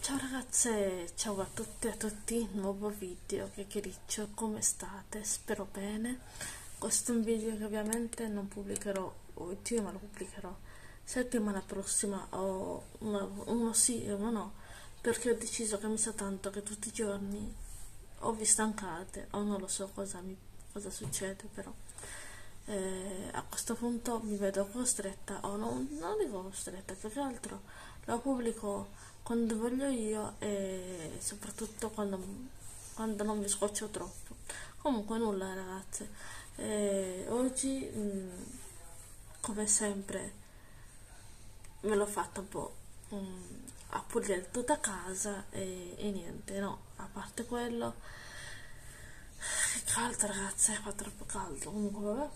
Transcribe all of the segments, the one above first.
Ciao ragazze, ciao a tutte e a tutti, nuovo video, chiacchiericcio, come state? Spero bene. Questo è un video che ovviamente non pubblicherò oggi, ma lo pubblicherò settimana prossima o uno sì e uno no, perché ho deciso che mi sa tanto che tutti i giorni o vi stancate o non lo so cosa succede, però a questo punto mi vedo costretta o non dico costretta, più che altro lo pubblico quando voglio io e soprattutto quando non mi scoccio troppo. Comunque nulla ragazze. Oggi come sempre me l'ho fatta un po' a pulire tutta casa e niente, no, a parte quello, che caldo ragazze, fa troppo caldo, comunque vabbè.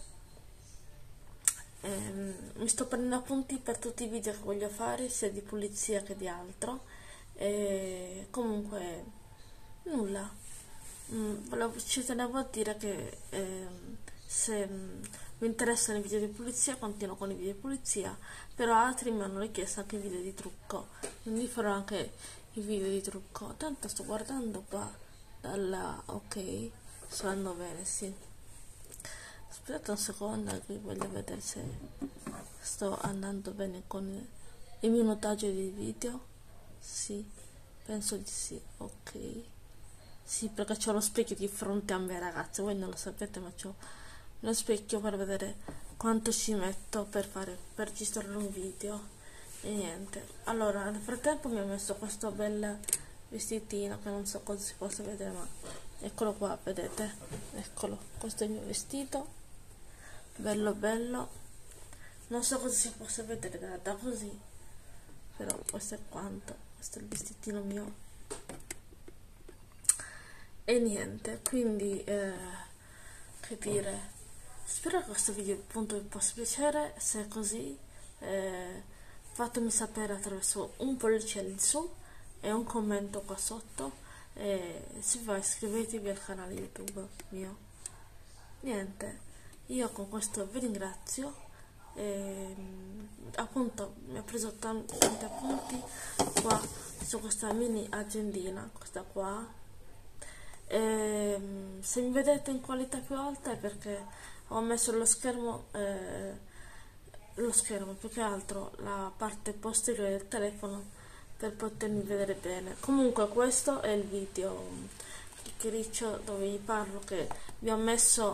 Mi sto prendendo appunti per tutti i video che voglio fare, sia di pulizia che di altro. E comunque nulla. Ci tenevo a dire che se mi interessano i video di pulizia continuo con i video di pulizia, però altri mi hanno richiesto anche i video di trucco, quindi farò anche i video di trucco. Tanto sto guardando qua dalla ok, sto andando bene, sì. Aspettate un secondo che voglio vedere se sto andando bene con il minutaggio dei video. Sì, penso di sì, ok. Sì, perché c'ho lo specchio di fronte a me ragazzi, voi non lo sapete ma c'ho lo specchio per vedere quanto ci metto per registrare un video. E niente, allora nel frattempo mi ho messo questo bel vestitino che non so cosa si possa vedere, ma eccolo qua, vedete, eccolo, questo è il mio vestito, bello bello, non so cosa si possa vedere da così, però questo è quanto, questo è il vestitino mio. E niente, quindi che dire, spero che questo video appunto vi possa piacere. Se è così fatemi sapere attraverso un pollice in su e un commento qua sotto, e se va iscrivetevi al canale YouTube mio. Niente, io con questo vi ringrazio e appunto mi ho preso tanti appunti qua su questa mini agendina, questa qua. Se mi vedete in qualità più alta è perché ho messo lo schermo più che altro la parte posteriore del telefono per potermi vedere bene. Comunque questo è il video chiacchiericcio dove vi parlo, che vi ho messo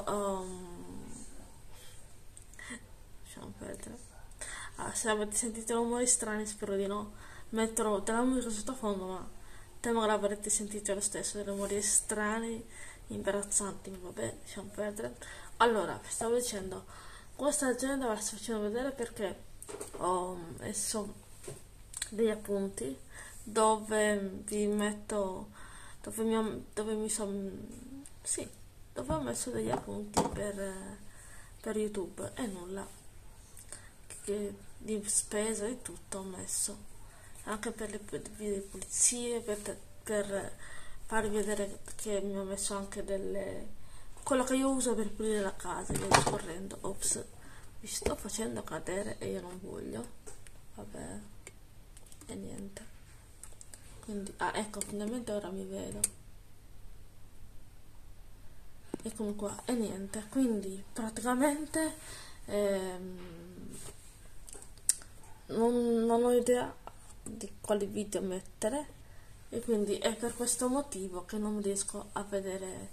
lasciamo perdere. Se avete sentito rumori strani spero di no, metterò della musica sottofondo, ma temo che l'avrete sentito lo stesso, dei rumori strani, imbarazzanti, ma vabbè, lasciamo perdere. Allora, stavo dicendo, questa agenda ve la sto facendo vedere perché ho messo degli appunti dove vi metto, dove mi sono, sì, dove ho messo degli appunti per YouTube e nulla, di spesa e tutto ho messo, anche per le video di pulizie, per farvi vedere che mi ho messo anche quello che io uso per pulire la casa, via discorrendo. Ops, mi sto facendo cadere e io non voglio, vabbè, e niente, quindi ecco, finalmente ora mi vedo, eccomi qua, e niente, quindi praticamente non ho idea di quali video mettere, e quindi è per questo motivo che non riesco a vedere,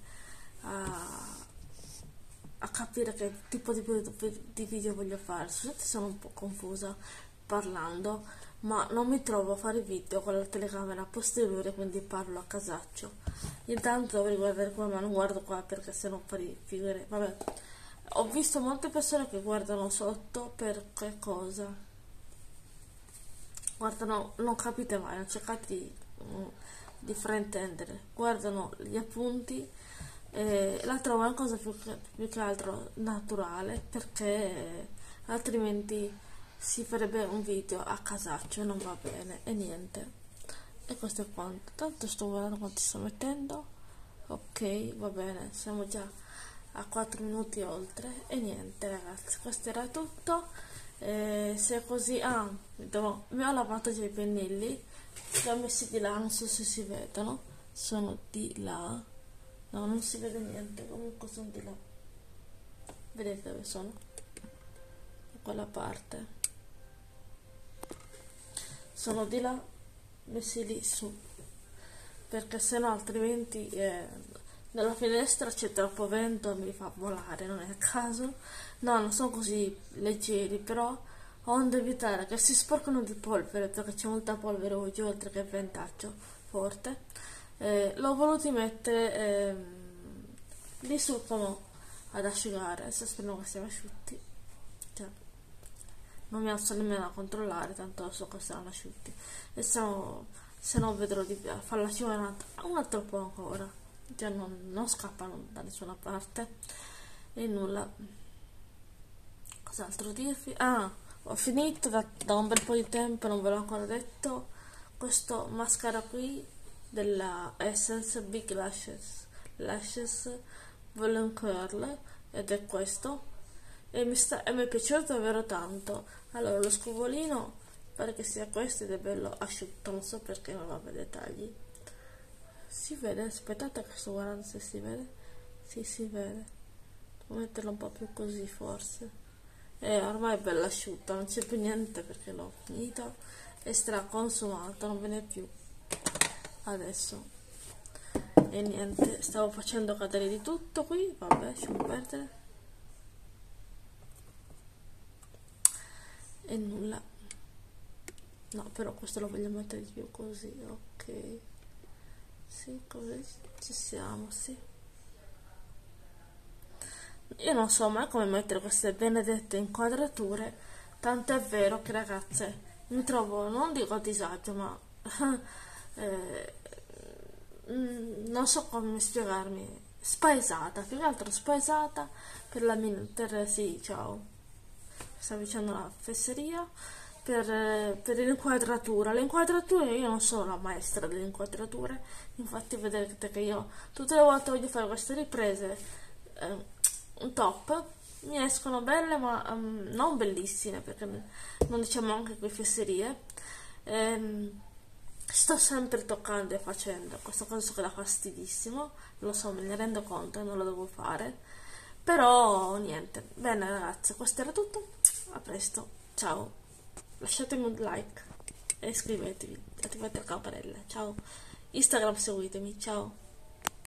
a capire che tipo di video voglio fare. Scusate, sono un po' confusa parlando, ma non mi trovo a fare video con la telecamera posteriore, quindi parlo a casaccio. Intanto dovrei guardare qua, ma non guardo qua perché sennò farei figure, vabbè. Ho visto molte persone che guardano sotto, per che cosa? Guardano, non capite mai, non cercate di fraintendere, guardano gli appunti e la trovo una cosa più che altro naturale, perché altrimenti si farebbe un video a casaccio e non va bene, e niente. E questo è quanto, tanto sto guardando quanti sto mettendo, ok, va bene, siamo già a 4 minuti oltre, e niente ragazzi, questo era tutto. Se è così, mi ho lavato già i pennelli, li ho messi di là, non so se si vedono, sono di là, no, non si vede niente, comunque sono di là, vedete dove sono? Da quella parte, sono di là, messi lì su, perché sennò altrimenti nella finestra c'è troppo vento e mi fa volare, non è il caso. No, non sono così leggeri, però onde evitare che si sporcano di polvere, perché c'è molta polvere oggi, oltre che ventaggio forte. L'ho voluti mettere lì su come ad asciugare, adesso spero che siano asciutti. Cioè, non mi alzo nemmeno a controllare, tanto so che saranno asciutti. E se no vedrò di farla asciugare un altro po' ancora. Cioè non scappano da nessuna parte. E nulla. Cos'altro dirvi? Ah, ho finito da un bel po' di tempo, non ve l'ho ancora detto. Questo mascara qui della Essence Big Lashes Volume Curl, ed è questo. E mi è piaciuto davvero tanto. Allora, lo scovolino pare che sia questo ed è bello asciutto, non so perché non aveva dettagli. Si vede? Aspettate che sto guardando se si vede. Sì, si vede. Devo metterlo un po' più così forse. E ormai è bella asciutta, non c'è più niente perché l'ho finito. È straconsumato, non ve n'è più adesso. E niente, stavo facendo cadere di tutto qui, vabbè, lasciamo perdere. E nulla. No, però questo lo voglio mettere di più così, ok. Sì, così ci siamo, sì. Io non so mai come mettere queste benedette inquadrature, tanto è vero che ragazze, mi trovo, non dico a disagio, ma eh, non so come spiegarmi, spaesata, più che altro spaesata sì, ciao, sta vicino alla fesseria, per l'inquadratura. Le inquadrature, io non sono la maestra delle inquadrature, infatti vedete che io tutte le volte voglio fare queste riprese, un top, mi escono belle ma non bellissime, perché non diciamo anche qui fesserie. Sto sempre toccando e facendo questa cosa che dà fastidissimo, lo so, me ne rendo conto e non lo devo fare, però niente. Bene ragazze, questo era tutto, a presto, ciao, lasciatemi un like e iscrivetevi, attivate la campanella, ciao, Instagram seguitemi, ciao.